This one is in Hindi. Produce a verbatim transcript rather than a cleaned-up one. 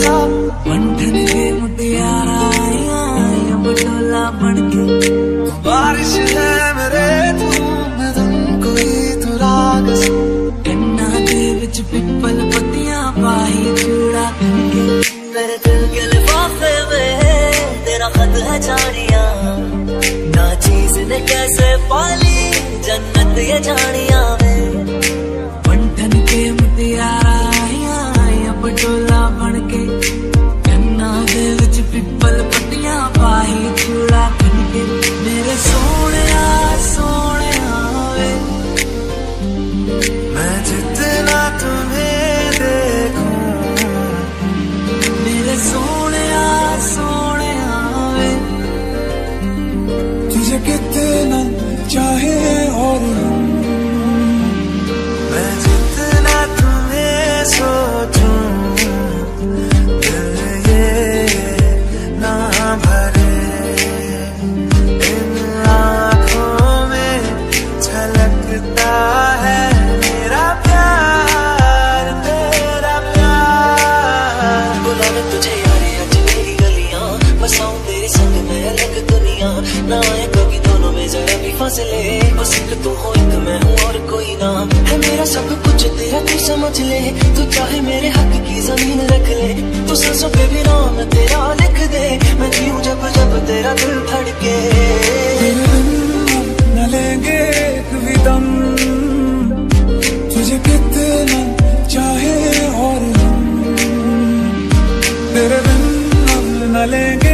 सा। बंधन के मुटियारा आया बटोला बनके, बारिश है मेरे धूम धुम कोई तो राग सा। कन्ना दे विच पिपल पत्तियां पाई चूड़ा करके, मेरे दिल के लिफाफे में तेरा खत है जानिया, ना चीज ने कैसे पाली जन्नत ये जानिया में। बंधन के मुटियारा आया बटोला बनके, कन्ना दे विच पिपल पत्तियां पाई चूड़ा करके, मेरे सोने सोने वे मैं जितना तुम्हें देखूं, मेरे सोने सोने वे तुझे कितना चाहे और मैं जितना तुम्हें सोचूं, दिल ये ना भरे इन आँखों में झलकता है मेरा प्यार तेरा प्यार। बुलाने तुझे यारे आज मेरी गलियां, बसाऊं तेरे संग मैं अलग दुनिया, ना आए कभी दोनों में जरा भी फासले, बस एक तू हो एक मैं हूँ और कोई ना है मेरा सब कुछ तेरा तू समझ ले, तू चाहे मेरे हक की जमीन रख ले, तू सांसों पे भी नाम तेरा लिख दे, मैं जीऊं जब जब तेरा दिल धड़के। तेरे बिन न लेंगे एक भी दम, तुझे कितना चाहे और हम, तेरे बिन न लेंगे